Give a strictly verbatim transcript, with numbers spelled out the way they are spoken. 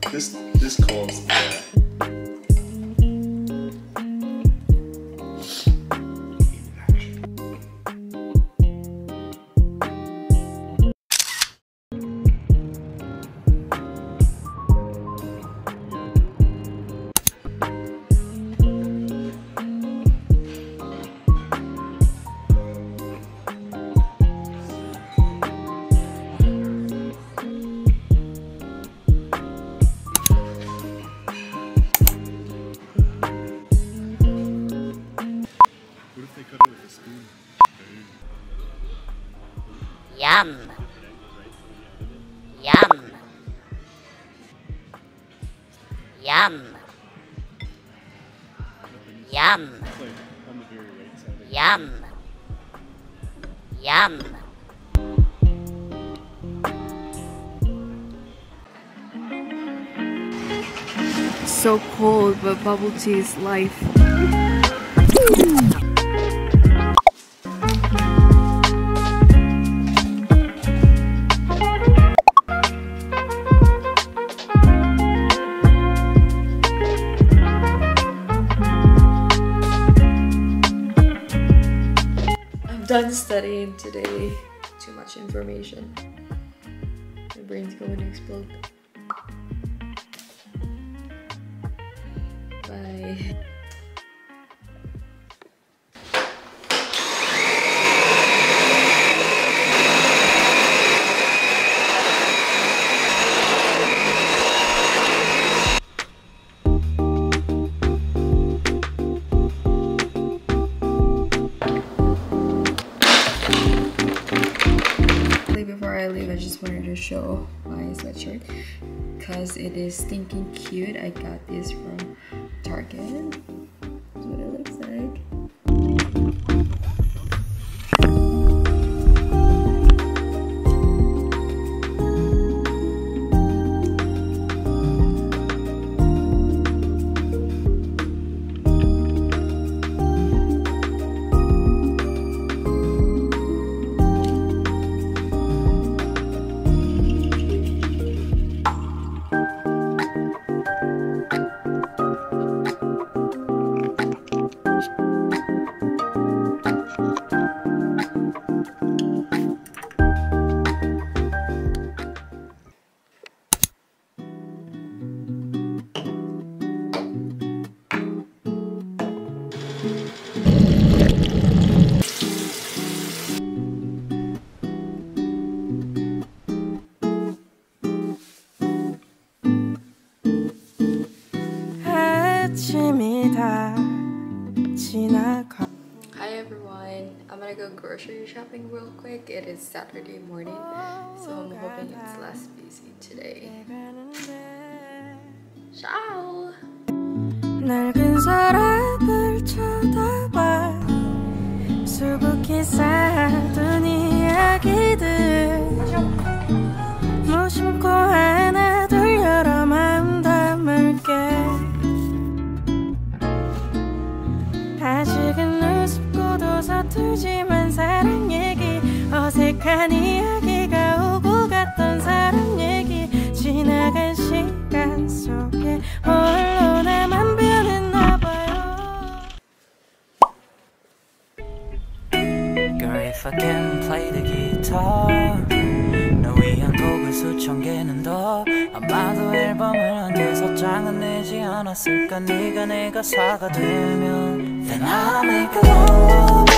this this calls that. Yum. Yum. Yum. Yum. Yum. Yum. So cold, but bubble tea is life. Done studying today. Too much information. My brain's going to explode. Bye. Before I leave, I just wanted to show my sweatshirt because it is stinking cute. I got this from Target. That's what it looks like. Hi everyone, I'm gonna go grocery shopping real quick. It is Saturday morning, so I'm hoping it's less busy today. Ciao! 낡은 서랍을 쳐다봐 수북히 쌓아둔 이야기들 무심코 하나 둘 여러 마음 담을게 아직은 우습고도 서툴지만 사랑 얘기 어색한 이야기가 오고 갔던 사람 얘기 지나간 시간 속에 홀로 나만 변했나 봐요. Girl, if I can play the guitar 너 위한 곡을 수천 개는 더 아마도 앨범을 한 여섯 장은 내지 않았을까 네가 내 가사가 되면 Then I'll make a love